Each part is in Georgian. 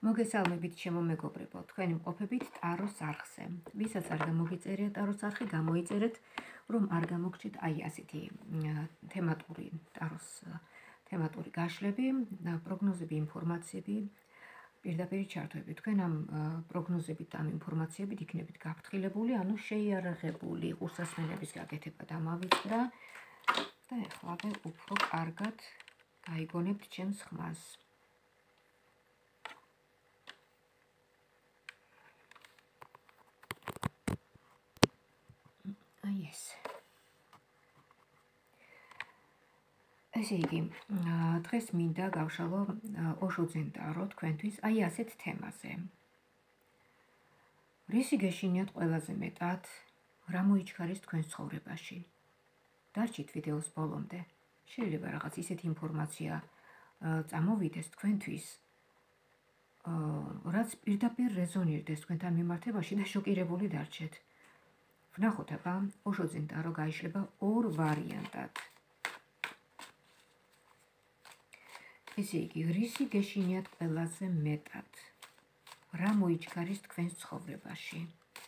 მოგესალმებით ჩემო მეგობრებო, თქვენი მყოფებით ტაროს არხზე. ვისაც არ გამოგიწერია ტაროს არხი, გამოიწერეთ, რომ არ გამოგჩით აი ასეთი თემატური ტაროს თემატური გაშლები, პროგნოზები, ინფორმაციები, პირდაპირ ჩართვები. თქვენ ამ პროგნოზებით, ამ ინფორმაციებით იქნებით გაფრთხილებული, ანუ შეიარაღებული, ყურსასმენების გაკეთება დამავიწყდა და ეხლა უფრო კარგად გაიგონებთ ჩემს ხმას. ესე იგი, დღეს მინდა გავშალო ოშოძენ ტარო თქვენთვის აი ასეთ თემაზე. რისი გეშინიათ ყველაზე მეტად, რა მოიჩქარის თქვენს ცხოვრებაში? დარჩით ვიდეოს ბოლომდე. შეიძლება რაღაც ისეთი ინფორმაცია წამოვიდეს თქვენთვის, რაც პირდაპირ რეზონირდეს თქვენთან მიმართებაში და შოკირებული დარჩეთ. ვნახოთ აბა, ოშოძენ ტარო გაიშლება ორ ვარიანტად. ესე იგი, რისი გეშინიათ ყველაზე მეტად? რა მოიჩქარის თქვენს ცხოვრებაში?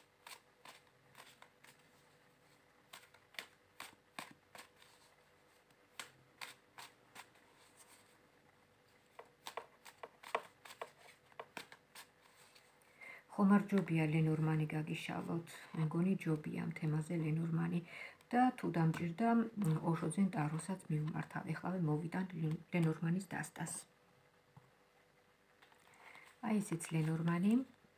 ხომ არ ჯობია ლენორმანი გაგიშალოთ? მეგონი ჯობია ამ თემაზე ლენორმანი და თუ დამჭირდა ოშოძენ ტაროსაც მივმართავ. ეხლა მოვიდან ლენორმანის დასტას. აი ესეც ლენორმანი.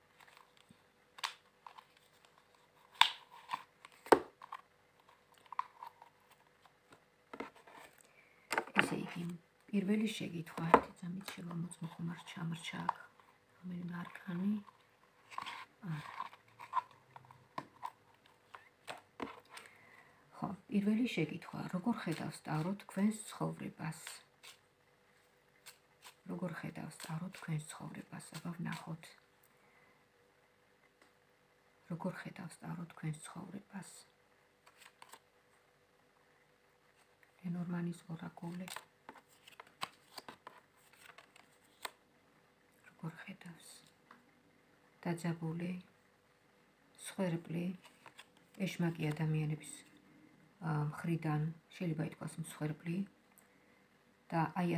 ესე იგი, პირველი შეკითხვა, ერთი წამით შევამოწმო ხომ არ ჩამრჩა აქ რომელიმე არკანი. პირველი შეკითხვა, როგორ ხედავს ტარო თქვენს ცხოვრებას? როგორ ხედავს ტარო თქვენს ცხოვრებას? აბა ვნახოთ. როგორ ხედავს ტარო თქვენს ცხოვრებას? ლენორმანის ორაკული. როგორ ხედავს? დაძაბული, მსხვერპლი, ეშმაკი ადამიანების მხრიდან შეიძლება ითქვას მსხვერპლი და აი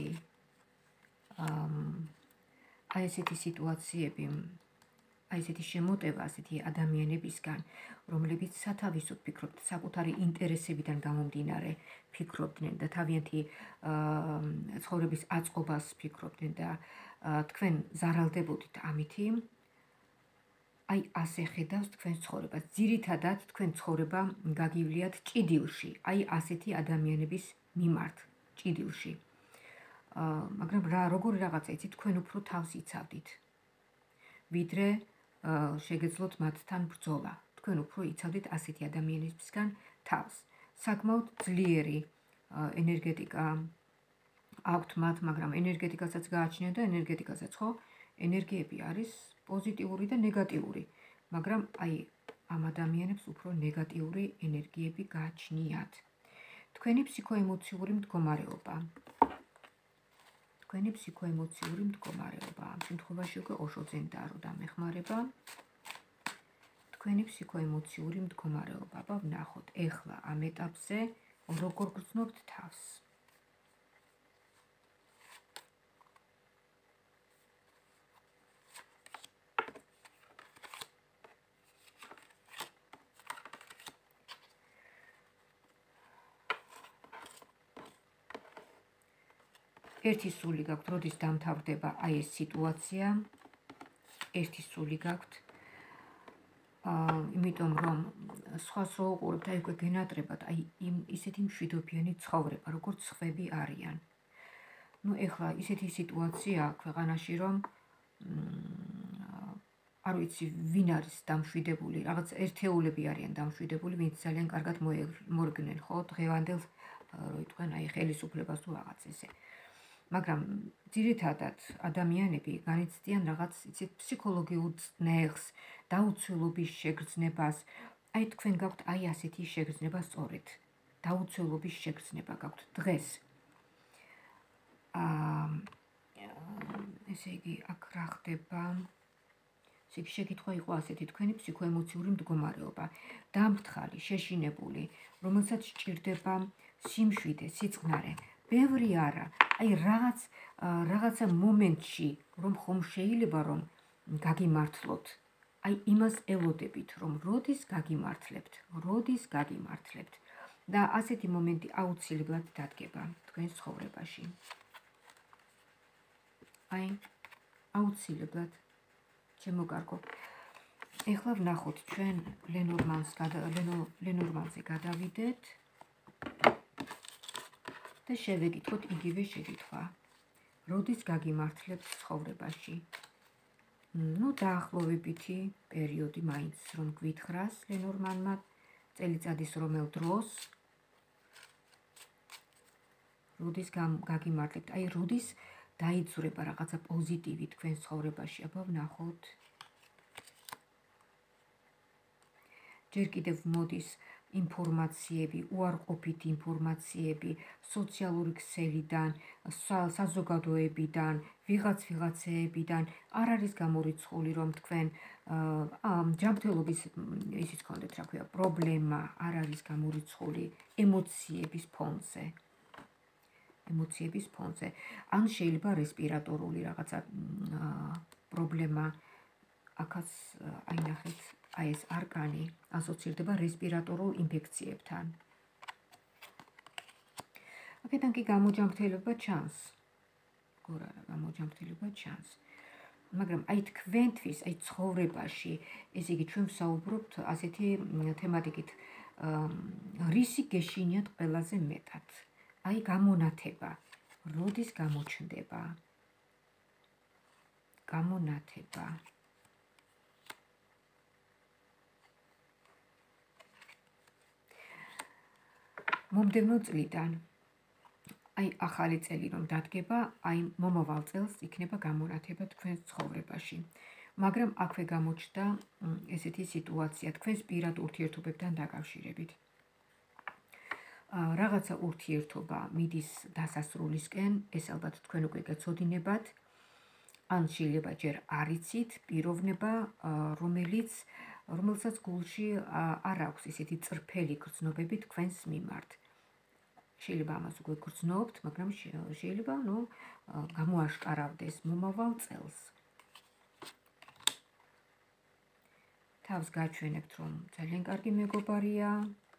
ასეთი სიტუაციები, აი ესეთი შემოტევა ასეთი ადამიანებისგან, რომლებიც სათავისოდ ფიქრობთ, საკუთარი ინტერესებიდან გამომდინარე ფიქრობდნენ და თავიანთი ცხოვრების აწყობას ფიქრობდნენ და თქვენ ზარალდებოდით ამითი. აი ასე ხედავს თქვენ ცხოვრებას. ძირითადად თქვენ ცხოვრება გაგივლიათ ჭიდილში, აი ასეთი ადამიანების მიმართ ჭიდილში. მაგრამ როგორი რაღაცა იცით, თქვენ უფრო თავს იცავდით. ვიდრე შეგეძლოთ მათთან ბრძოლა. თქვენ უფრო იცავდით ასეთი ადამიანებისგან თავს. საკმაოდ ძლიერი ენერგეტიკა აქვთ მათ, მაგრამ ენერგეტიკასაც გააჩნია და ენერგეტიკასაც ხო ენერგიები არის პოზიტიური და ნეგატიური, მაგრამ აი ამ ადამიანებს უფრო ნეგატიური ენერგიები გააჩნიათ. თქვენი ფსიქოემოციური მდგომარეობა. თქვენი ფსიქოემოციური მდგომარეობა. ამ შემთხვევაში უკვე ოშოძენ ტარო დამეხმარება. თქვენი ფსიქოემოციური მდგომარეობა. აბა ვნახოთ, ეხლა ამ ეტაპზე როგორ გრძნობთ თავს? ერთი სული გაქვთ, როდის დამთავრდება აი ეს სიტუაცია. ერთი სული გაქვთ. იმიტომ რომ სხვას რო უყურებთ, აი უკვე გენატრებათ, აი ისეთი მშვიდობიანი ცხოვრება, როგორც სხვები არიან. ეხლა ისეთი სიტუაცია ქვეყანაში, რომ არ ვიცი, ვინ არის დამშვიდებული, რაღაც ერთეულები არიან დამშვიდებული, ვინც ძალიან კარგად მოერგნენ, ხო, დღევანდელ რო იტყვენ აი ხელისუფლებას თუ რაღაც ესე. მაგრამ ძირითადად ადამიანები განიცდიან რაღაც იცით ფსიქოლოგიურ წნეხს, დაუცველობის შეგრძნებას. აი თქვენ გაქვთ აი ასეთი შეგრძნება სწორედ. დაუცველობის შეგრძნება გაქვთ დღეს. ესე იგი, აქ რა ხდება? ესე იგი, შეკითხვა იყო ასეთი, თქვენი ფსიქოემოციური მდგომარეობა, დამფრთხალი, შეშინებული, რომელსაც სჭირდება სიმშვიდე, სიწყნარე, ბევრი არა, აი რაღაცა მომენტში, რომ ხომ შეიძლება რომ გაგიმართლოთ, აი იმას ელოდებით, რომ როდის გაგიმართლებთ და ასეთი მომენტი აუცილებლად დადგება თქვენს ცხოვრებაში. აი, აუცილებლად, ჩემო კარგო. ეხლა ვნახოთ ჩვენ ლენორმანზე გადავიდეთ და შევეკითხოთ იგივე შეკითხვა. როდის გაგიმართლებთ ცხოვრებაში? ნუ დაახლოებითი პერიოდი მაინც რომ გვითხრას ლენორმანმა, წელიწადის რომელ დროს, როდის გაგიმართლებთ, აი როდის დაიძვრება რაღაცა პოზიტივი თქვენ ცხოვრებაში, აბა ვნახოთ. ჯერ კიდევ მოდის ინფორმაციები, უარყოფითი ინფორმაციები, სოციალური ქსელიდან, საზოგადოებიდან, ვიღაცეებიდან, არ არის გამორიცხული, რომ თქვენ ჯანმრთელობის ისიც გქონდეთ, რა ქვია, პრობლემა არ არის გამორიცხული ემოციების ფონზე. ან შეიძლება რესპირატორული რაღაცა პრობლემა, აქაც აი ნახეთ, აი ეს არკანი ასოცირდება რესპირატორულ ინფექციებთან. აქედან კი გამოჯანმრთელება ჩანს. მაგრამ აი თქვენთვის, აი ცხოვრებაში, ესე იგი ჩვენ ვსაუბრობთ ასეთი თემატიკით, რისი გეშინიათ ყველაზე მეტად? აი გამონათება, როდის გამოჩნდება? გამონათება. მომდევნო წლიდან, აი ახალი წელი რომ დადგება, აი მომავალ წელს იქნება გამონათება თქვენს ცხოვრებაში. მაგრამ აქვე გამოჩნდა ესეთი სიტუაცია თქვენს პირად ურთიერთობებთან დაკავშირებით. რაღაცა ურთიერთობა მიდის დასასრულისკენ, ეს ალბათ თქვენ უკვე გეცოდინებათ, ან შეიძლება ჯერ არ იცით, პიროვნება, რომელსაც გულში არ აქვს ისეთი წრფელი გრძნობები თქვენს მიმართ. შეიძლება ამას უკვე გრძნობთ, მაგრამ შეიძლება, გამოაშკარავდეს მომავალ წელს. თავს გაჩვენებთ, რომ ძალიან კარგი მეგობარია,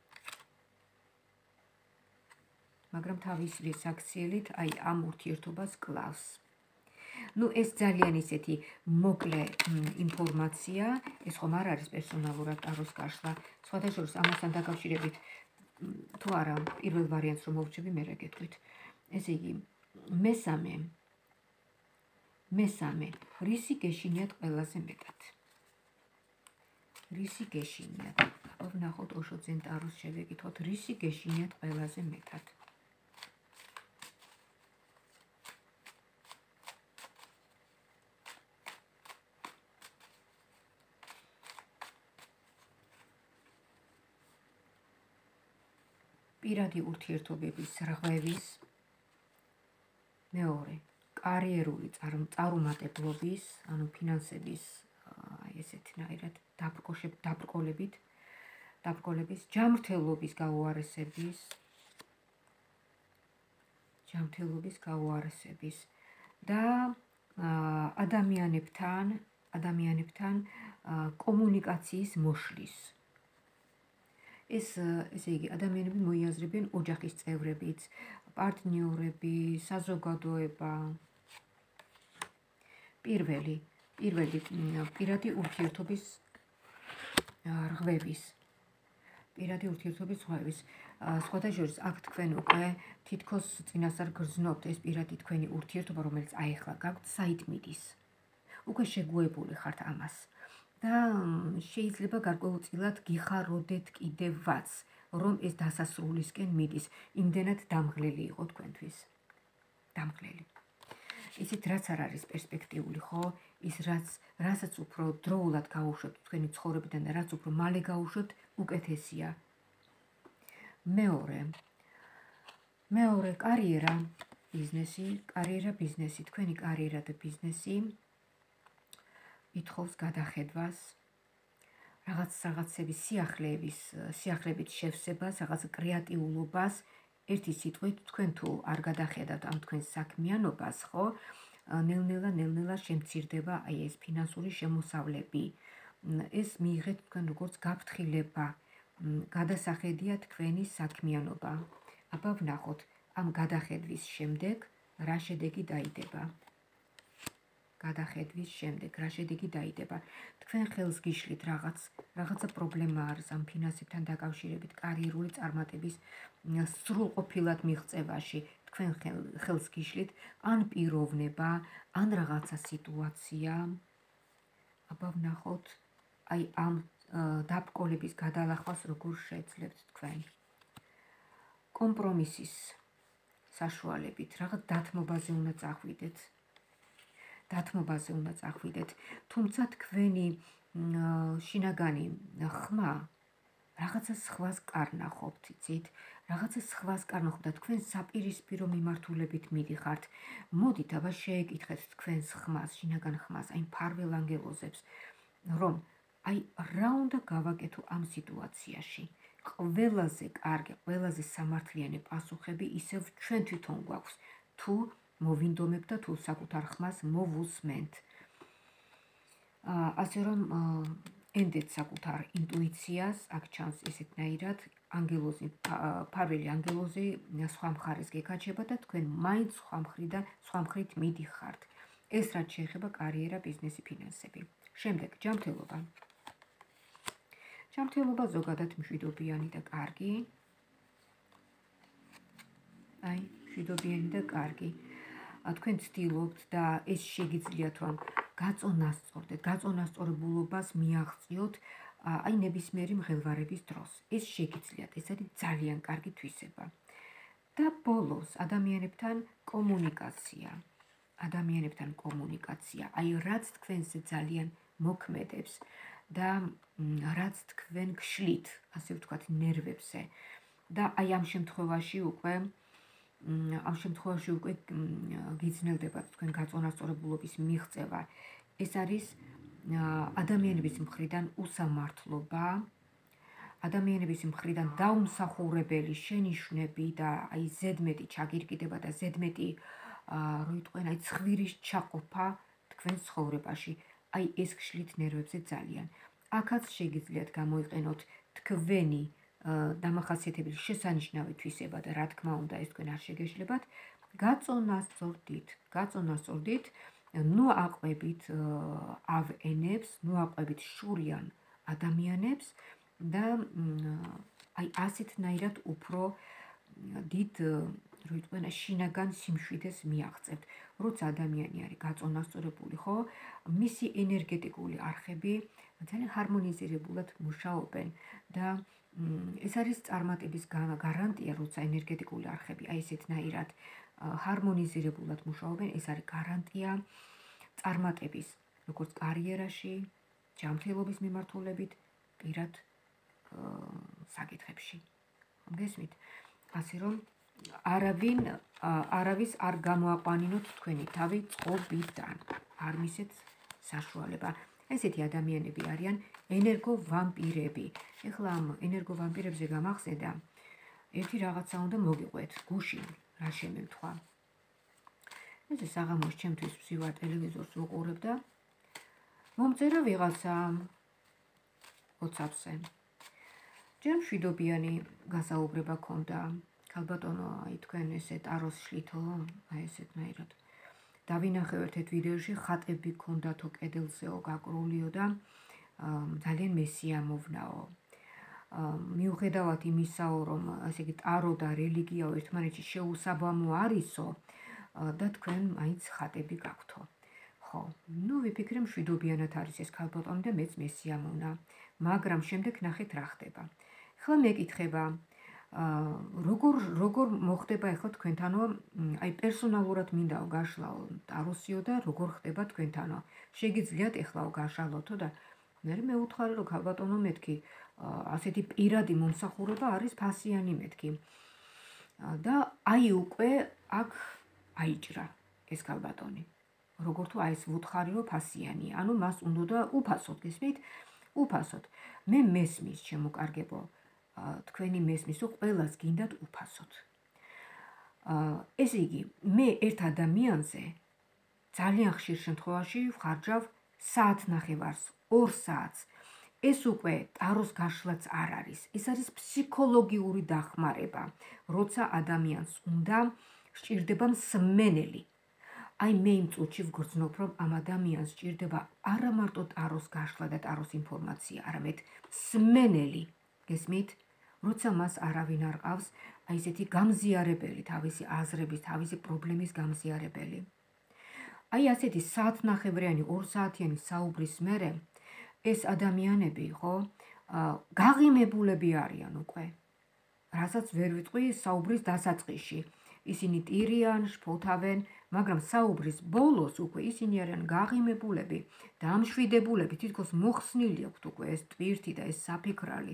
მაგრამ თავისივე საქციელით აი ამ ურთიერთობას კლავს. ეს ძალიან ისეთი მოკლე ინფორმაცია, ეს ხომ არ არის პერსონალურად ტაროს გაშლა. სხვადასხვა ამასთან დაკავშირებით თუ არა პირველ ვარიანტს რომ მოვჭები, მე რა გეტყვით. ესე იგი, მესამე, რისი გეშინიათ ყველაზე მეტად? რისი გეშინიათ? ვნახოთ ოშოძენ ტაროს შევეკითხოთ, რისი გეშინიათ ყველაზე მეტად? პირადი ურთიერთობების რღვევის, მეორე, კარიერული წარუმატებლობის, ანუ ფინანსების, ესეთნაირად დაბრკოლების, ჯანმრთელობის გაუარესების და ადამიანებთან კომუნიკაციის მოშლის. ესე იგი, ადამიანები მოიაზრებიან ოჯახის წევრებიც, პარტნიორები, საზოგადოება. პირველი პირადი ურთიერთობის რღვევის. სხვადასხვა აქ თქვენ უკვე თითქოს წინასწარ გრძნობთ ეს პირადი თქვენი ურთიერთობა, რომელიც აიხლა გაქვთ საიდმიდის. უკვე შეგუებული ხართ ამას. და შეიძლება გარკვეულწილად გიხაროდეთ კიდევაც, რომ ეს დასასრულისკენ მიდის, იმდენად დამღლელი იყო თქვენთვის. დამღლელი. ისიც რაც არ არის პერსპექტიული, ხო? ის რასაც უფრო დროულად გაუშვებთ თქვენი ცხოვრებიდან და რაც უფრო მალე გაუშვებთ, უკეთესია. მეორე, კარიერა. ბიზნესი, კარიერა, ბიზნესი, თქვენი კარიერა და ბიზნესი ითხოვს გადახედვას, რაღაცების სიახლეებით შევსებას, რაღაც კრეატიულობას, ერთი სიტყვით თქვენ თუ არ გადახედავთ ამ თქვენ საქმიანობას, ხო, ნელ-ნელა შემცირდება აი ეს ფინანსური შემოსავლები. ეს მიიღეთ თქვენ როგორც გაფრთხილება, გადასახედია თქვენი საქმიანობა. აბა ვნახოთ, ამ გადახედვის შემდეგ რა შედეგი დაიდება. გადახედვის შემდეგ რა შედეგი დაიდება. თქვენ ხელს გიშლით რაღაცა პრობლემა არის ამ ფინანსებთან დაკავშირებით, კარიერული წარმატების სრულყოფილად მიღწევაში. თქვენ ხელს გიშლით ან პიროვნება, ან რაღაცა სიტუაცია. აბა ვნახოთ, აი ამ დაბკოლების გადალახვას როგორ შეძლებთ თქვენ. კომპრომისის საშუალებით რაღაც დათმობაზე უნდა წახვიდეთ. თუმცა თქვენი შინაგანი ხმა რაღაცა სხვას კარნახობთ, იცით? რაღაცა სხვას კარნახობთ და თქვენ საპირისპირო მიმართულებით მიდიხართ. მოდით, აბა შეეკითხეთ თქვენს ხმას, შინაგან ხმას, აი მფარველ ანგელოზებს, რომ აი რა უნდა გავაკეთო ამ სიტუაციაში. ყველაზე კარგი, ყველაზე სამართლიანი პასუხები ისევ ჩვენ თვითონ გვაქვს, თუ მოვინდომებთ და თუ საკუთარ ხმას მოვუსმენთ. ასე რომ ენდეთ საკუთარ ინტუიციას, აქ ჩანს ესეთნაირად, ანგელოზი, ფარველი ანგელოზი სხვა მხარეს გეკაჩება და თქვენ მაინც სხვა მხრით მიდიხართ. ეს რაც შეეხება კარიერა, ბიზნესი, ფინანსები. შემდეგ, ჯანმრთელობა. ჯანმრთელობა ზოგადად მშვიდობიანი და კარგი. აი, მშვიდობიანი და კარგი. თქვენ ცდილობთ და ეს შეგიძლიათ, რომ გაწონასწორდეთ, გაწონასწორებულობას მიაღწიოთ აი ნებისმიერი მღელვარების დროს. ეს შეგიძლიათ, ეს არის ძალიან კარგი თვისება. და ბოლოს ადამიანებთან კომუნიკაცია. აი რაც თქვენზე ძალიან მოქმედებს და რაც თქვენ გშლით, ასე ვთქვათ, ნერვებზე. და აი ამ შემთხვევაში უკვე გიძნელდებათ თქვენ გაწონასწორებულობის მიღწევა. ეს არის ადამიანების მხრიდან უსამართლობა, ადამიანების მხრიდან დაუმსახურებელი შენიშვნები და აი ზედმეტი ჩაგირკიდება და ზედმეტი აი ცხვირის ჩაყოფა თქვენ ცხოვრებაში. აი ეს გშლით ნერვებზე ძალიან. აქაც შეგიძლიათ გამოიყენოთ თქვენი დამახასიათებელი შესანიშნავი თვისება და რა თქმა უნდა ეს თქვენ არ შეგეშლებათ. გაწონასწორდით, ნუაყვებით ავენებს, ნუაყვებით შურიან ადამიანებს და აი ასეთნაირად უფრო დიდ შინაგან სიმშვიდეს მიაღწევთ. როცა ადამიანი არის გაწონასწორებული, ხო, მისი ენერგეტიკული არხები ძალიან ჰარმონიზირებულად მუშაობენ და ეს არის წარმატების გარანტია, როცა ენერგეტიკული არხები აი ესეთნაირად ჰარმონიზირებულად მუშაობენ, ეს არის გარანტია წარმატების, როგორც კარიერაში, ჯანმრთელობის მიმართულებით, პირად საკითხებში. გესმით? ასე რომ არავის არ გამოაყვანინოთ თქვენი თავი წყობიდან. არ მისცეთ საშუალება. ესეთი ადამიანები არიან ენერგოვამპირები. ეხლა ამ ენერგოვამპირებზე გამახსენდა, ერთი რაღაცა უნდა მოგიყვეთ, გუშინ რა შემემთხვა. ეს საღამოს ჩემთვის ვსივარ ტელევიზორს ვუყურებ და მომწერა ვიღაცა WhatsApp-ზე. ჯერ მშვიდობიანი გასაუბრება ქონდა. ქალბატონო, აი თქვენ ესე ტაროს შლითო, აი ესეთნაირად. დავინახევ ერთ ვიდეოში, ხატები ქონდათო კედელზეო გაკრულიო და ძალიან მესიამოვნაო. მიუხედავად იმისაო, რომ ასე იგი ტარო და რელიგიაო ერთმანეთში შეუსაბამო არისო და თქვენ მაინც ხატები გაქვთო. ხო, ვიფიქრე მშვიდობიანად არის ეს ქალბატონი და მეც მესიამოვნა, მაგრამ შემდეგ ნახეთ რა ხდება. ხლა მეკითხება, როგორ მოხდება ახლა თქვენთანო, აი პერსონალურად მინდაო გაშლაო ტაროსიო და როგორ ხდება თქვენთანო. შეგიძლიათ ეხლაო გაშალოთო და მე უთხარი რომ ქალბატონო მეთქი, ასეთი პირადი მომსახურება არის ფასიანი მეთქი. და აი უკვე აქ აიჭრა ეს ქალბატონი. როგორ თუ აი ეს ვუთხარი რომ ფასიანია, ანუ მას უნდა უფასოდ, გესმით? უფასოდ. მე მესმის, შემოკარგებო, თქვენი მესმის, რომ ყველას გინდათ უფასოდ. ესე იგი, მე ერთ ადამიანზე ძალიან ხშირ შემთხვევაში ვხარჯავ საათნახევარს, 2 საათს. ეს უკვე ტაროს გაშლაც არ არის. ეს არის ფსიქოლოგიური დახმარება, როცა ადამიანს უნდა სჭირდება მსმენელი. აი მე იმ წუთში ვგრძნობ, რომ ამ ადამიანს სჭირდება არა მარტო ტაროს გაშლა და ტაროს ინფორმაცია, არამედ მსმენელი, გესმით? როცა მას არავინ არ ყავს, აი ესეთი გამზიარებელი, თავისი აზრების, თავისი პრობლემის გამზიარებელი. აი ასეთი საათნახევრიანი, 2 საათიანი საუბრის მერე ეს ადამიანები, ხო, გაღიმებულები არიან უკვე. რასაც ვერ ვიტყვი საუბრის დასაწყისში. ისინი ტირიან, შფოთავენ, მაგრამ საუბრის ბოლოს უკვე ისინი არიან გაღიმებულები და ამშვიდებულები, თითქოს მოხსნილი აქვთ უკვე ეს ტვირთი და ეს საფიქრალი.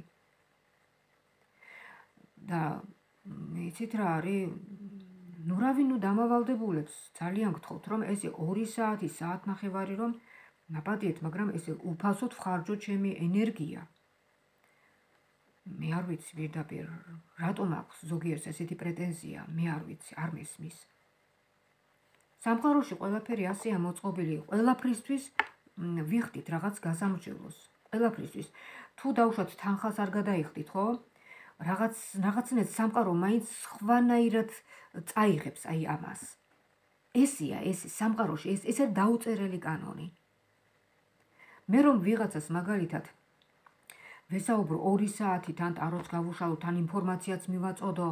და იცით რა არის? ნუ რავი, დამავალდებულებს ძალიან გთხოვთ, რომ ესე 2 საათი, საათნახევარი რომ ნაპატიეთ, მაგრამ ესე უფასოდ ვხარჯო ჩემი ენერგია. მე არ ვიცი პირდაპირ, რატომ აქვს ზოგიერთს ესეთი პრეტენზია, მე არ ვიცი, არ მესმის. სამყაროში ყველაფერი ასეა მოწყობილი, ყველაფრისთვის ვიხდით რაღაც გასამრჯელოს, ყველაფრისთვის. თუ დავუშვათ თანხას არ გადაიხდით, ხო? რაღაცნაირად სამყარო მაინც სხვანაირად წაიღებს აი ამას. ესეა, ეს სამყაროში, ეს არის დაუწერელი კანონი. მე რომ ვიღაცას მაგალითად ვესაუბრო 2 საათი, თან ტაროც გავუშალო, თან ინფორმაციაც მივაწოდო,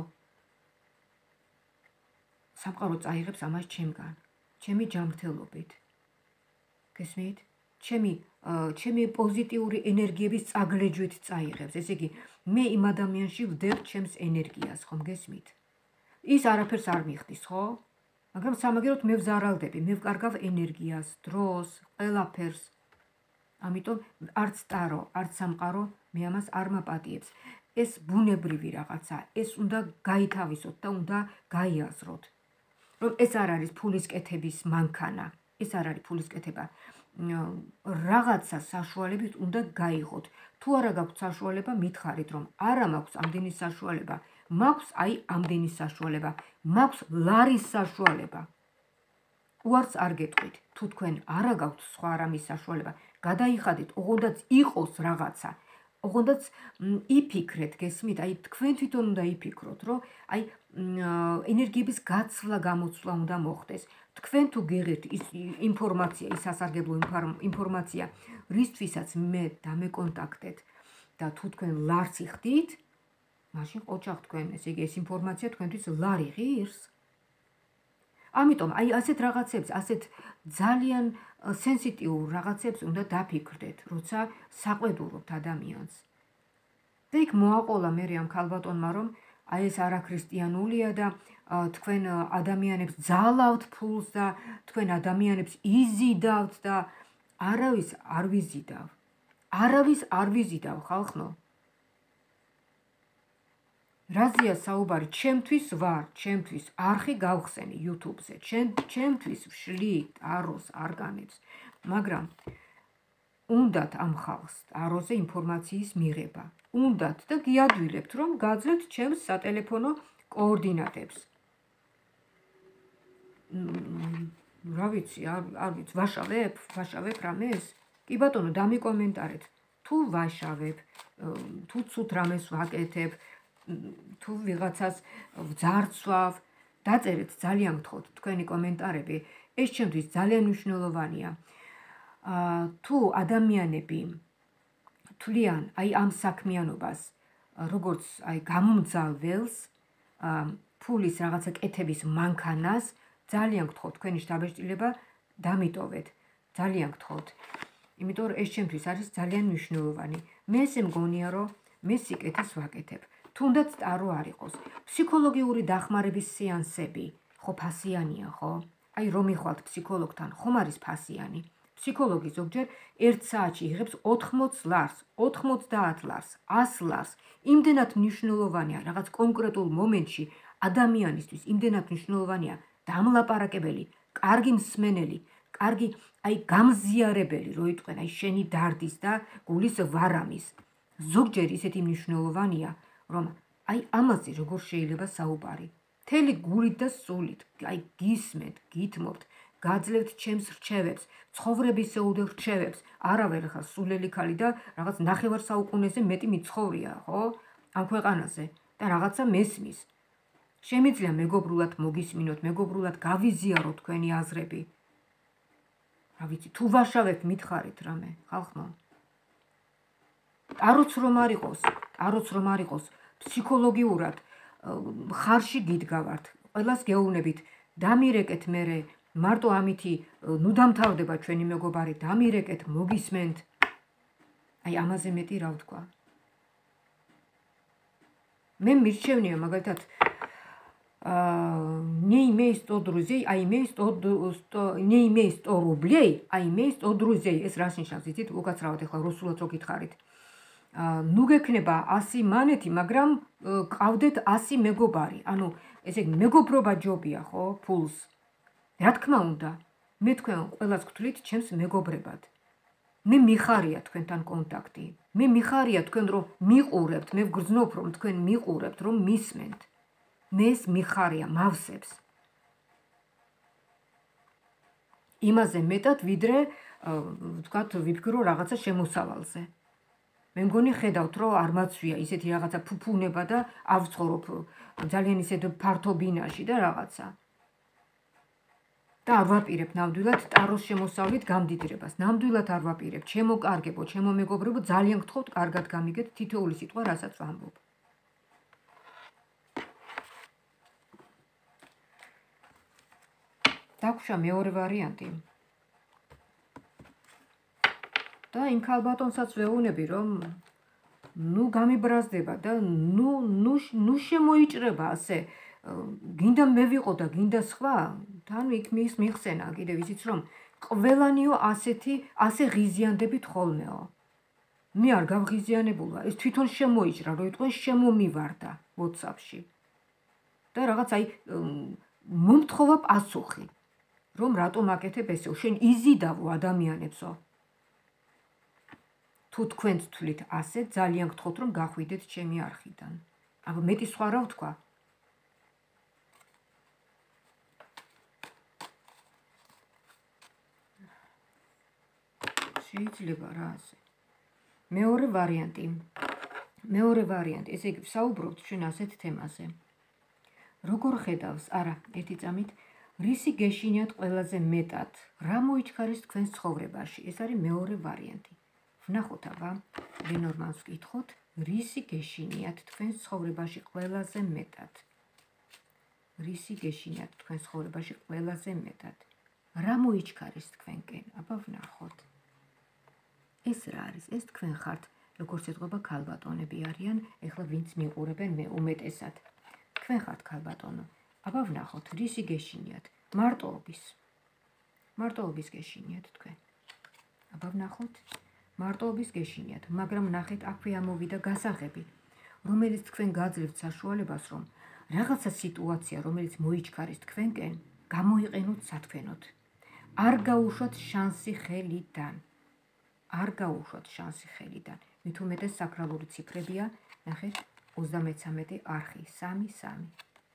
სამყარო წაიღებს ამას ჩემგან, ჩემი ჯანმრთელობით. გესმით? ჩემი პოზიტიური ენერგიების წაგლეჯვით წაიღებს. ესე იგი, მე იმ ადამიანში ვდებ ჩემს ენერგიას, ხომ გესმით? ის არაფერს არ მიხდის, ხო? მაგრამ სამაგეროდ მე ვზარალდები, მე ვკარგავ ენერგიას, დროს, ყველაფერს. ამიტომ არც ტარო, არც სამყარო მე ამას არ მაპატიებს. ეს ბუნებრივი რაღაცა, ეს უნდა გაითავისოთ და უნდა გაიაზროთ. რომ ეს არ არის ფულის კეთების მანქანა, ეს არ არის ფულის კეთება. რაღაცა საშუალებით უნდა გაიღოთ. თუ არა გაქვთ საშუალება, მითხარით, რომ არა მაქვს ამდენი საშუალება, მაქვს აი ამდენი საშუალება, მაქვს ლარის საშუალება. უარს არ გეტყვით, თუ თქვენ არა გაქვთ სხვა რამის საშუალება, გადაიხადეთ, ოღონდაც იყოს რაღაცა. ოღონდაც იფიქრეთ, გესმით? აი თქვენ თვითონ უნდა იფიქროთ, რომ აი ენერგიების გაცვლა, გამოცვლა უნდა მოხდეს. თქვენ თუ გიღებთ ის ინფორმაცია, ის სასარგებლო ინფორმაცია, რისთვისაც მე დამეკონტაქტეთ და თუ თქვენ ლარს იხდით, მაშინ ყოჩაღ თქვენ, ესე იგი ეს ინფორმაცია თქვენთვის ლარი ღირს. ამიტომ აი ასეთ რაღაცებს, ასეთ ძალიან სენსიტიურ რაღაცებს უნდა დაფიქრდეთ, როცა საყვედურობთ ადამიანს. და იქ მოაყოლა მე ამ ქალბატონმა, რომ აი ეს არაქრისტიანულია და თქვენ ადამიანებს ძალავთ ფულს და თქვენ ადამიანებს იზიდავთ და არავის არ ვიზიდავ. არავის არ ვიზიდავ, ხალხო. რაზეა საუბარი? ჩემთვის ვარ, ჩემთვის არხი გავხსენი YouTube-ზე, ჩემთვის ვშლი ტაროს არგანებს, მაგრამ უნდათ ამ ხალხს ტაროზე ინფორმაციის მიღება. უნდათ და გიადვილებთ, რომ გაძლევთ ჩემს სატელეფონო კოორდინატებს. რა ვიცი, არ ვიცი, ვაშავებ რამეს? კი ბატონო, დამიკომენტარეთ. თუ ვაშავებ, თუ ცუდ რამეს ვაკეთებ, თუ ვიღაცას ვძარცვავ, დაწერეთ, ძალიან გთხოვთ თქვენი კომენტარები. ეს ჩემთვის ძალიან მნიშვნელოვანია. თუ ადამიანები თვლიან აი ამ საქმიანობას, როგორც აი გამომძალველს, ფულის რაღაცა კეთების მანქანას, ძალიან გთხოვთ თქვენი შთაბეჭდილება დამიტოვეთ. ძალიან გთხოვთ. იმიტომ რომ ეს ჩემთვის არის ძალიან მნიშვნელოვანი. მე ესე მგონია, რომ მე სიკეთეს ვაკეთებ. თუნდაც ტარო არ იყოს. ფსიქოლოგიური დახმარების სეანსები, ხო ფასიანია, ხო? აი რომ იხვალთ ფსიქოლოგთან, ხომ არის ფასიანი? ფსიქოლოგი ზოგჯერ 1 საათში იღებს 80 ლარს, 90 ლარს, 100 ლარს. იმდენად მნიშვნელოვანია რაღაც კონკრეტულ მომენტში ადამიანისთვის, იმდენად მნიშვნელოვანია დამლაპარაკებელი, კარგი მსმენელი, კარგი აი გამზიარებელი, რო იტყვენ, აი შენი დარდის და გულის ვარამის. ზოგჯერ ისეთი მნიშვნელოვანია, რომ აი ამაზე როგორ შეიძლება საუბარი. მთელი გულით და სულით, აი გისმენთ, გითმობთ, გაძლევთ ჩემს რჩევებს, ცხოვრებისეულ რჩევებს. არავე ხა სულელი ქალი და რაღაც 9 საუკუნეზე მეტი მიცხოვრია, ხო? ამ ქვეყანაზე და რაღაცა მესმის. შემიძლია მეგობრულად მოგისმინოთ, მეგობრულად გავიზიაროთ თქვენი აზრები. რა ვიცი, თუ ვაშავებთ მითხარით რამე, ხალხმა. არც რომ არ იყოს, ფსიქოლოგიურად ხარში გიდგავართ, ყველას გეუბნებით, დამირეკეთ მერე, მარტო ამითი ნუ დამთავრდება ჩვენი მეგობარი, დამირეკეთ, მოგისმენთ. აი ამაზე მეტი რა ვთქვა. მე მირჩევნია მაგალითად не имей 100 друзей, а имей 100 рублей, а имей 100 друзей. ეს რას ნიშნავს, იცით? უკაცრავად ახლა რუსულად რო გითხარით. ნუ გექნება 100 მანეთი, მაგრამ ყავდეთ 100 მეგობარი. ანუ ესე იგი მეგობრობა ჯობია, ხო? ფულს. რა თქმა უნდა, მე თქვენ ყველას გთვლით ჩემს მეგობრებად. მე მიხარია თქვენთან კონტაქტი. მე მიხარია თქვენ რომ მიყურებთ, მე ვგრძნობ რომ თქვენ მიყურებთ, რომ მისმენთ. მეს მიხარია მავსებს. იმაზე მეტად ვიდრე ვთქვათ, ვიფიქრო რაღაცა შემოსავალზე. მე მგონი ხედავთ, რომ არ მაცვია ისეთი რაღაცა ფუფუნება და ავცხოვრობ ძალიან ისეთ ფართო ბინაში და რაღაცა. და არ ვაპირებ ნამდვილად ტაროს შემოსავლით გამდიდრებას. ნამდვილად არ ვაპირებ. ჩემო კარგებო, ჩემო მეგობრებო, ძალიან გთხოვთ, კარგად გამიგეთ თითოეული სიტყვა, რასაც ვამბობ. დაგვშა მეორე ვარიანტი. და იმ ქალბატონსაც ვეუბნები, რომ ნუ გამიბრაზდება და ნუ შემოიჭრება ასე. გინდა მე ვიყო და გინდა სხვა, თან იქ მიხსენა, კიდევ იცით რომ ყველანიო ასე ღიზიანდებით ხოლმეო. მე არ გავღიზიანებულა, ეს თვითონ შემოიჭრა, რო იტყვენ შემომივარდა WhatsApp-ში. და რაღაც აი მომთხოვა პასუხი, რომ რატომ აკეთებ ესეო, შენ იზიდავო ადამიანებსო. თუ თქვენ თვლით ასე, ძალიან გთხოვთ რომ გახვიდეთ ჩემი არხიდან. აბა მეტი სხვა რა ვთქვა? შეიძლება რა ასე. მეორე ვარიანტი, ესე იგი ვსაუბრობთ ჩვენ ასეთ თემაზე. როგორ ხედავს, არა, ერთი წამით, რისი გეშინიათ ყველაზე მეტად, რა მოიჩქარეს თქვენს ცხოვრებაში? ეს არის მეორე ვარიანტი. ვნახოთ აბა, ლენორმანს ვკითხოთ, რისი გეშინიათ თქვენს ცხოვრებაში ყველაზე მეტად? რისი გეშინიათ თქვენს ცხოვრებაში ყველაზე მეტად? რა მოიჩქარეს თქვენკენ? აბა ვნახოთ. ეს რა არის? ეს თქვენ ხართ, როგორც ეთქობა ქალბატონები არიან, ეხლა ვინც მიყურებენ მე უმეტესად. თქვენ ხართ ქალბატონო. აბა ვნახოთ, რისი გეშინიათ? მარტოობის გეშინიათ თქვენ. აბა ვნახოთ, მარტოობის გეშინიათ, მაგრამ ნახეთ, აქვე ამოვიდა გასაღები, რომელიც თქვენ გაძლევთ საშუალებას, რომ რაღაცა სიტუაცია, რომელიც მოიჩქარეს თქვენკენ, გამოიყენოთ სათქვენოდ. არ გაუშვათ შანსი ხელიდან. არ გაუშვათ შანსი ხელიდან. მით უმეტეს საკრალური ციფრებია, ნახეთ, 33 არხი, 3-3.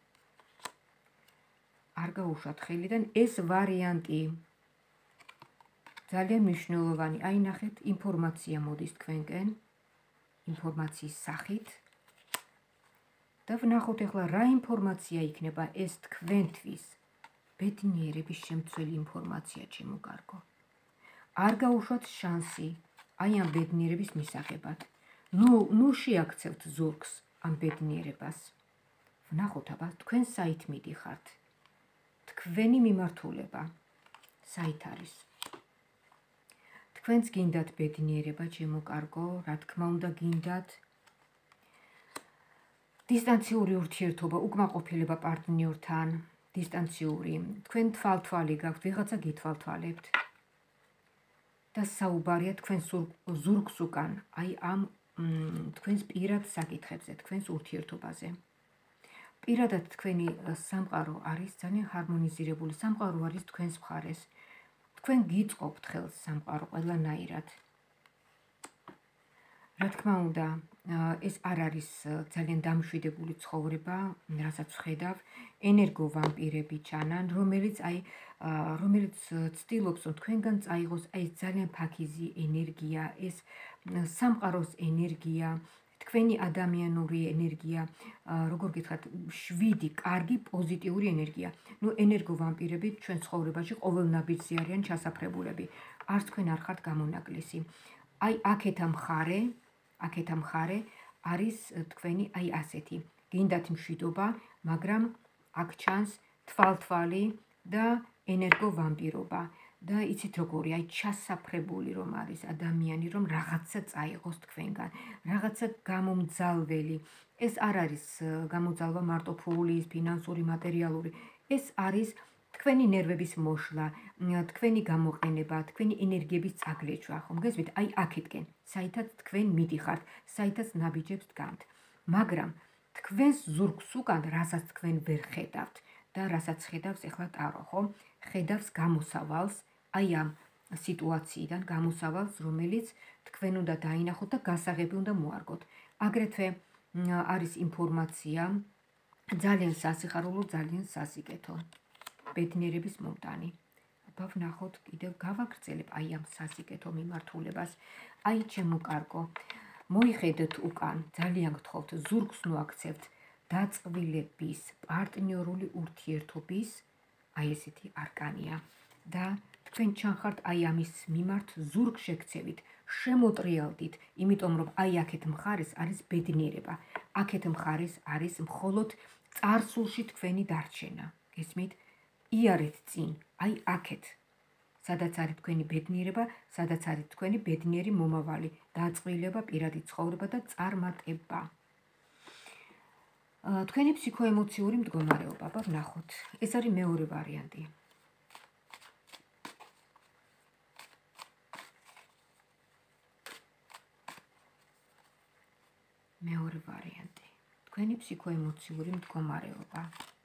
არ გაუშვათ ხელიდან, ეს ვარიანტი ძალიან მნიშვნელოვანი. აი ნახეთ, ინფორმაცია მოდის თქვენკენ, ინფორმაციის სახით. და ვნახოთ ახლა რა ინფორმაცია იქნება ეს თქვენთვის ბედნიერების შემცველი ინფორმაცია, ჩემო კარგო. არ გაუშვათ შანსი აი ამ ბედნიერების მისაღებად. ნუ შეაქცევთ ზურგს ამ ბედნიერებას. ვნახოთ აბა, თქვენ საით მიდიხართ. თქვენი მიმართულება საით არის? თქვენც გინდათ ბედნიერება, ჩემო კარგო, რა თქმა უნდა გინდათ. დისტანციური ურთიერთობა, უკმაყოფილება პარტნიორთან, დისტანციური. თქვენ თვალთვალი გაქვთ, ვიღაცა გითვალთვალებთ. და საუბარია თქვენ ზურგს უკან, აი ამ თქვენს პირად საკითხებზე, თქვენს ურთიერთობაზე. პირადად თქვენი სამყარო არის ძალიან ჰარმონიზირებული, სამყარო არის თქვენს მხარეს. თქვენ გიწყობთ ხელს სამყარო ყველანაირად. რა თქმა უნდა, ეს არ არის ძალიან დამშვიდებული ცხოვრება, რასაც ვხედავ, ენერგოვამპირები ჩანან, რომელიც ცდილობს, რომ თქვენგან წაიღოს ეს ძალიან ფაქიზი ენერგია, ეს სამყაროს ენერგია, თქვენი ადამიანური ენერგია, როგორ გითხრათ, შვიდი, კარგი, პოზიტიური ენერგია. ნუ ენერგოვამპირები ჩვენ ცხოვრებაში ყოველ ნაბიჯზე არიან ჩასაფრებულები. არც თქვენ არ ხართ გამონაკლისი. აი აქეთა მხარე არის თქვენი აი ასეთი. გინდათ მშვიდობა, მაგრამ აქ ჩანს თვალთვალი და ენერგოვამპირობა. და იცით როგორი, აი ჩასაფრებული რომ არის ადამიანი, რომ რაღაცა წაიღოს თქვენგან, რაღაცა გამომძალველი. ეს არ არის გამომძალვა მარტო ფულის, ფინანსური, მატერიალური. ეს არის თქვენი ნერვების მოშლა, თქვენი გამოყენება, თქვენი ენერგიების წაგლეჩვა, ხომ გესმით? აი აქეთკენ, საითაც თქვენ მიდიხართ, საითაც ნაბიჯებს დგამთ. მაგრამ თქვენს ზურგს უკან, რასაც თქვენ ვერ ხედავთ და რასაც ხედავს ახლა ტარო, ხო? ხედავს გამოსავალს, აი ამ სიტუაციიდან გამოსავალს, რომელიც თქვენ უნდა დაინახოთ და გასაღები უნდა მოარგოთ. აგრეთვე არის ინფორმაცია ძალიან სასიხარულო, ძალიან სასიკეთო. ბედნიერების მომტანი. აბა ვნახოთ, კიდევ გავაგრძელებ აი ამ სასიკეთო მიმართულებას. აი ჩემო კარგო, მოიხედეთ უკან, ძალიან გთხოვთ, ზურგს მოაქცევთ დაწყვილების, პარტნიორული ურთიერთობის, აი ესეთი არკანია. და თქვენ ჩანხართ აი ამის მიმართ ზურგ შეგცევით, შემოტრიალდით, იმიტომ რომ აი აქეთ მხარეს არის ბედნიერება. აქეთ მხარეს არის მხოლოდ წარსულში თქვენი დარჩენა. გესმით? იარეთ წინ, აი აქეთ. სადაც არის თქვენი ბედნიერება, სადაც არის თქვენი ბედნიერი მომავალი, დაწყვილება, პირადი ცხოვრება და წარმატება. თქვენი ფსიქოემოციური მდგომარეობა, აბა ვნახოთ. ეს არის მეორე ვარიანტი. მეორე ვარიანტი. თქვენი ფსიქოემოციური მდგომარეობა.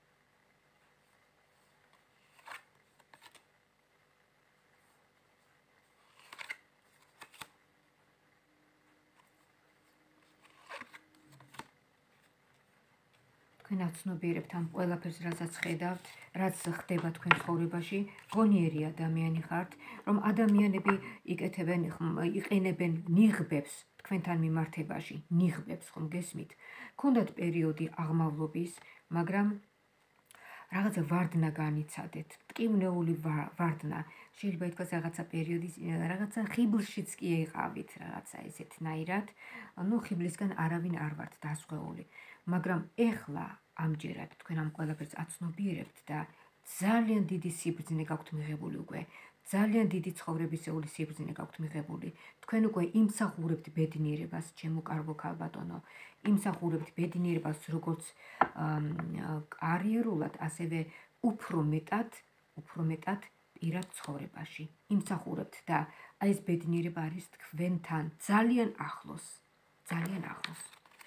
თქვენ აცნობიერებთ ამ ყველაფერს, რასაც ხედავთ, რაც ხდება თქვენ ცხოვრებაში, გონიერი ადამიანი ხართ, რომ ადამიანები იყენებენ ნიღბებს თქვენთან მიმართებაში, ნიღბებს, ხომ გესმით? გქონდათ პერიოდი აღმავლობის, მაგრამ რაღაცა ვარდნა განიცადეთ, ტკივნეული ვარდნა, შეიძლება ითქვას რაღაცა პერიოდის, რაღაცა ხიბლშიც კი იყავით, რაღაცა ესეთნაირად, ნუ ხიბლისგან არავინ არ ვართ დასხვეული. მაგრამ ეხლა ამჯერად თქვენ ამ ყველაფერს აცნობიერებთ და ძალიან დიდი სიბრძნე გაქვთ მიღებული უკვე, ძალიან დიდი ცხოვრებისეული სიბრძნე გაქვთ მიღებული. თქვენ უკვე იმსახურებთ ბედნიერებას, ჩემო კარგო ქალბატონო, იმსახურებთ ბედნიერებას როგორც კარიერულად, ასევე უფრო მეტად პირად ცხოვრებაში. იმსახურებთ და აი ეს ბედნიერება არის თქვენთან ძალიან ახლოს, ძალიან ახლოს.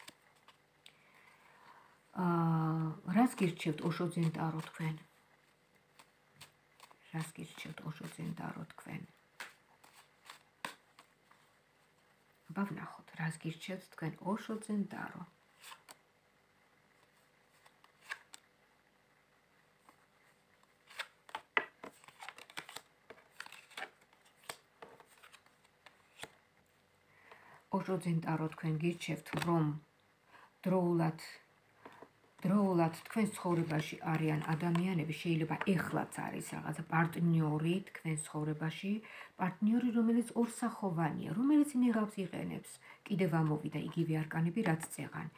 რას გირჩევთ ოშოძენ ტარო თქვენ? რას გირჩევთ ოშოძენ ტარო თქვენ? აბა ვნახოთ, რას გირჩევთ თქვენ ოშოძენ ტარო? ოშოძენ ტარო თქვენ გირჩევთ, რომ დროულად თქვენს ცხოვრებაში არიან ადამიანები, შეიძლება ეხლაც არის რაღაცა პარტნიორი თქვენს ცხოვრებაში, პარტნიორი, რომელიც ორსახოვანია, რომელიც ნიღაბს იყენებს. კიდევ ამოვიდა იგივე არკანები, რაც წეღან.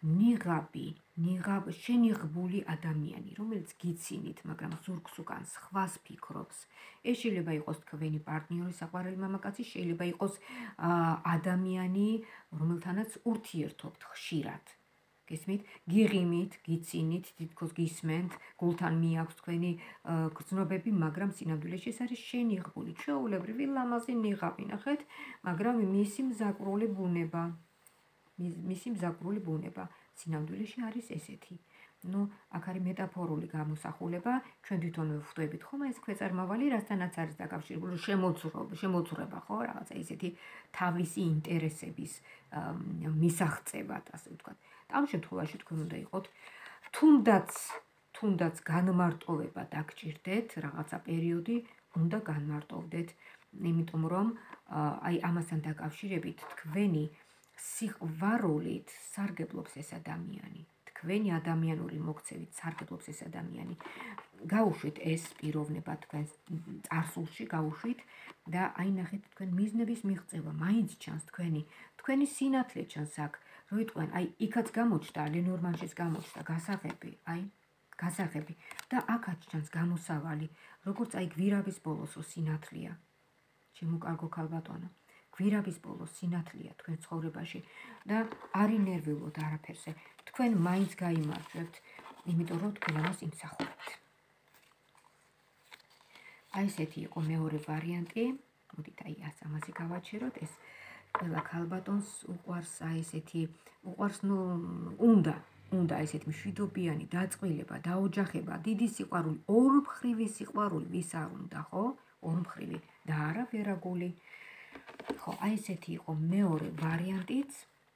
შენიღბული ადამიანი, რომელიც გიცინით, მაგრამ ზურგს უკან სხვას ფიქრობს. ეს შეიძლება იყოს თქვენი პარტნიორი, საყვარელი მამაკაცი, შეიძლება იყოს ადამიანი, რომელთანაც ურთიერთობთ ხშირად. გესმით? გიღიმით, გიცინით, თითქოს გისმენთ, გულთან მიაქვს თქვენი გრძნობები, მაგრამ სინამდვილეში ეს არის შენიღბული, ჩვეულებრივი ლამაზი ნიღაბი, ნახეთ, მაგრამ მისი მზაკვრული ბუნება სინამდვილეში არის ესეთი. ნუ აქ არის მეტაფორული გამოსახულება, ჩვენ თვითონ ვხვდებით ხომ ეს ქვეწარმავალი რასთანაც არის დაკავშირებული, შემოძრება ხო, რაღაცა ისეთი თავისი ინტერესების მისაღწევად, ასე ვთქვათ. ამ შემთხვევაში თქვენ უნდა იყოთ თუნდაც განმარტოვება დაგჭირდეთ, რაღაცა პერიოდი უნდა განმარტოვდეთ, იმიტომ რომ აი ამასთან დაკავშირებით თქვენი სიყვარულით სარგებლობს ეს ადამიანი. თქვენი ადამიანური მოქცევით სარგებლობს ეს ადამიანი. გაუშვით ეს პიროვნება თქვენ წარსულში, გაუშვით და აი ნახეთ თქვენ მიზნების მიღწევა, მაინც ჩანს თქვენი სინათლე ჩანს აქ, რო იტყვენ, აი იქაც გამოჩნდა, ლენორმანშიც გამოჩნდა გასაღები და აქაც ჩანს გამოსავალი, როგორც აი გვირაბის ბოლოს სინათლეა. ჩემო კარგო ქალბატონო, გვირაბის ბოლოს სინათლეა თქვენ ცხოვრებაში და არ ინერვიულოთ არაფერზე. თქვენ მაინც გაიმარჯვებთ, იმიტომ რომ თქვენ ამას იმსახურებთ. აი ესეთი იყო მეორე ვარიანტი. მოდით აი ამაზე გავაჩეროთ. ეს ყველა ქალბატონს უყვარს აი ესეთი, უყვარს უნდა ესეთი მშვიდობიანი დაწყვილება, დაოჯახება, დიდი სიყვარული, ორმხრივი სიყვარული, ვის არ უნდა, ხო? ორმხრივი და არა ვერაგული. ხო, აი ესეთი იყო მეორე ვარიანტიც.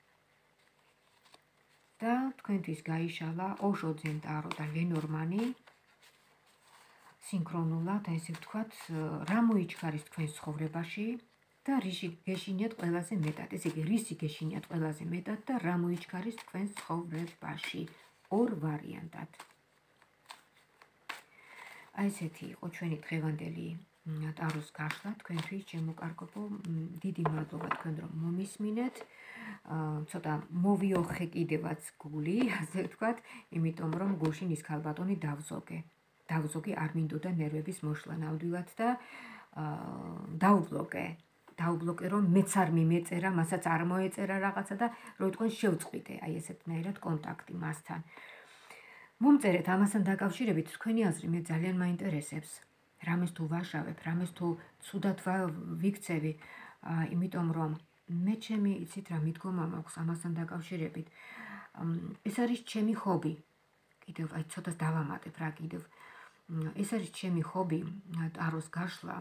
და თქვენთვის გაიშალა ოშო ძენტარო და ლენორმანი სინქრონულად, ესე ვთქვათ, რა მოიჩქარის თქვენ ცხოვრებაში და რისი გეშინიათ ყველაზე მეტად, ესე იგი, რისი გეშინიათ ყველაზე მეტად და რა მოიჩქარის თქვენ ცხოვრებაში, ორ ვარიანტად. აი ესეთი იყო ჩვენი დღევანდელი ტაროს გაშლა თქვენთვის, ჩემო კარგო, დიდი მადლობა თქვენ რომ მომისმინეთ. ცოტა მოვიოხე კიდევაც გული, ასე ვთქვათ, იმიტომ რომ გულში ის ქალბატონი დავზოგე, არ მინდოდა ნერვების მოშლა ნამდვილად და დაუბლოკე, რომ მეც არ მიმეწერა, მასაც არ მოეწერა რაღაცა და რო იტყვენ შევწყვიტე, აი ესეთნაირად კონტაქტი მასთან. მომწერეთ ამასთან დაკავშირებით თქვენი აზრი, მე ძალიან მაინტერესებს. რამეს თუ ვაშავებ, რამეს თუ ცუდად ვიქცევი, იმიტომ რომ მე ჩემი იცით რა მიდგომა მაქვს ამასთან დაკავშირებით. ეს არის ჩემი ჰობი. კიდევ აი ცოტას დავამატებ რა კიდევ. ეს არის ჩემი ჰობი, ტაროს გაშლა.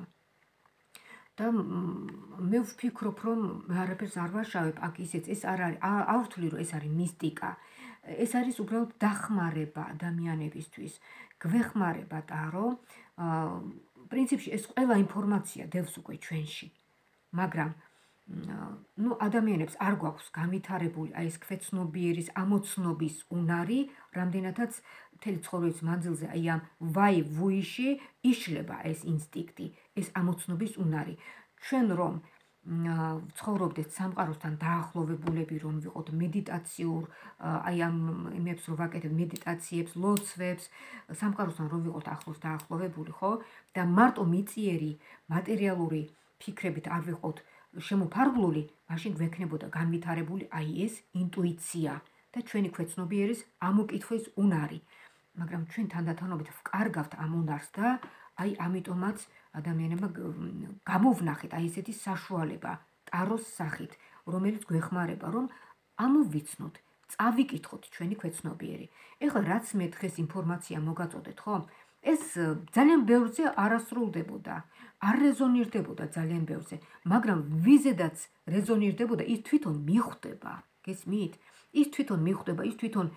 და მე ვფიქრობ, რომ არაფერს არ ვაშავებ, აქ ისეც ეს არ არის, არ ვთვლი, რომ ეს არის მისტიკა. ეს არის უბრალოდ დახმარება ადამიანებისთვის. გვეხმარება ტარო. პრინციპში ეს ყველა ინფორმაცია დევს უკვე ჩვენში. მაგრამ ადამიანებს არ გვაქვს განვითარებული აი ეს ქვეცნობიერის, ამოცნობის უნარი, რამდენადაც მთელი ცხოვრების მანძილზე აი ამ ვუიში იშლება ეს ინსტინქტი, ეს ამოცნობის უნარი. ჩვენ რომ ცხოვრობდეთ სამყაროსთან დაახლოვებულები, რომ ვიყოთ მედიტაციურ, აი ამ იმებს რომ ვაკეთებ მედიტაციებს, ლოცვებს, სამყაროსთან რომ ვიყოთ ახლოს დაახლოვებული, ხო? და მარტო მიწიერი მატერიალური ფიქრებით არ ვიყოთ შემოფარგლული, მაშინ გვექნებოდა განვითარებული აი ეს ინტუიცია და ჩვენი ქვეცნობიერის ამოკითხვის უნარი. მაგრამ ჩვენ თანდათანობით ვკარგავთ ამ უნარს და აი ამიტომაც ადამიანებმა გამოვნახეთ აი ესეთი საშუალება ტაროს სახით, რომელიც გვეხმარება, რომ ამოვიცნოთ, წავიკითხოთ ჩვენი ქვეცნობიერი. ეხლა რაც მე დღეს ინფორმაცია მოგაწოდეთ, ხო? ეს ძალიან ბევრზე არასრულდებოდა, არ რეზონირდებოდა ძალიან ბევრზე, მაგრამ ვიზედაც რეზონირდებოდა, ის თვითონ მიხვდება, გესმით? ის თვითონ მიხვდება, ის თვითონ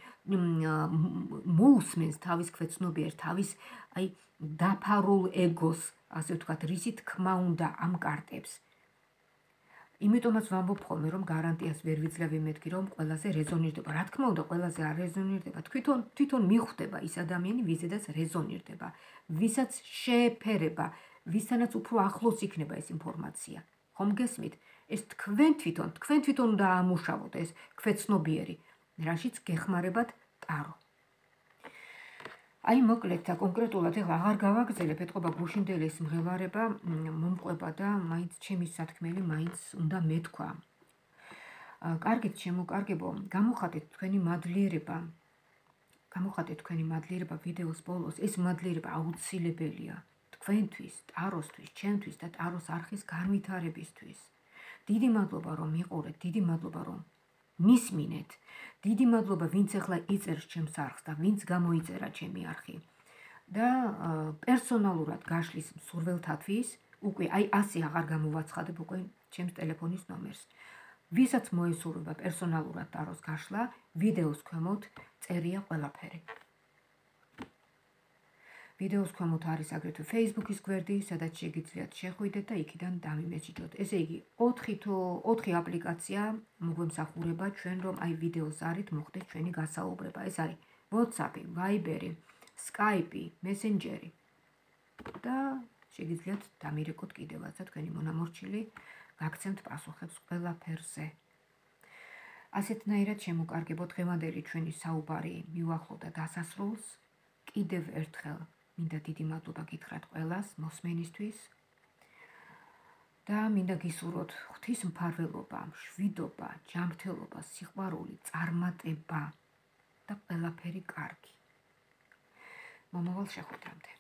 მოусმენს თავის ქვეცნობიერს, თავის აი დაფარულ ეგოს, ასე ვთქვათ, რისი თქმა უნდა ამკარტებს. იმიტომაც ვამბობ ხოლმე, რომ გარანტიას ვერ ვიძლევ იმეთქი, რომ ყველაზე რეზონირდება. რა თქმა უნდა, ყველაზე არ რეზონირდება. თვითონ მიხვდება ის ადამიანი, ვიზედაც რეზონირდება, ვისაც შეეფერება, ვისთანაც უფრო ახლოს იქნება ეს ინფორმაცია. ხომ გესმით? ეს თქვენ თვითონ უნდა ამუშავოთ ეს ქვეცნობიერი, რაშიც გეხმარებათ ტარო. აი მოკლედ და კონკრეტულად ეხლა აღარ გავაგზელებ, ეთყობა გუშინდელი ეს მღელვარება მომყვება და მაინც ჩემი სათქმელი მაინც უნდა მეთქვა. კარგით, შემოკარგებო, გამოხატეთ თქვენი მადლიერება ვიდეოს ბოლოს. ეს მადლიერება აუცილებელია თქვენთვის, ტაროსთვის, ჩემთვის და ტაროს არხის განვითარებისთვის. დიდი მადლობა რომ მიყურეთ, დიდი მადლობა რომ მისმინეთ. დიდი მადლობა, ვინც ახლა იწერს ჩემს არხს და ვინც გამოიწერა ჩემი არხი. და პერსონალურად გაშლის მსურველთათვის, უკვე აი ასე აღარ გამოვაცხადებ უკვე ჩემს ტელეფონის ნომერს. ვისაც მოესურვება პერსონალურად ტაროს გაშლა, ვიდეოს ქვემოთ წერია ყველაფერი. ვიდეოს ქვემოთ არის აგრეთვე Facebook-ის გვერდი, სადაც შეგიძლიათ შეხვიდეთ და იქიდან დამიმესიჯოთ. ესე იგი, 4 აპლიკაცია მოგვემსახურება ჩვენ, რომ აი ვიდეოს არით მოხდეს ჩვენი გასაუბრება. ეს არის WhatsApp-ი, Viber-ი, Skype-ი, Messenger-ი და შეგიძლიათ დამირეკოთ კიდევაცა თქვენი მონამორჩილი, გაგცემთ პასუხებს ყველაფერზე. ასეთნაირად შემოკარგებო დღევანდელი ჩვენი საუბარი მივახლოვდა დასასრულს. კიდევ ერთხელ მინდა დიდი მადლობა გითხრათ ყველას მოსმენისთვის და მინდა გისურვოთ ღვთის მფარველობა, მშვიდობა, ჯანმრთელობა, სიყვარული, წარმატება და ყველაფერი კარგი. მომავალ შეხვედრამდე.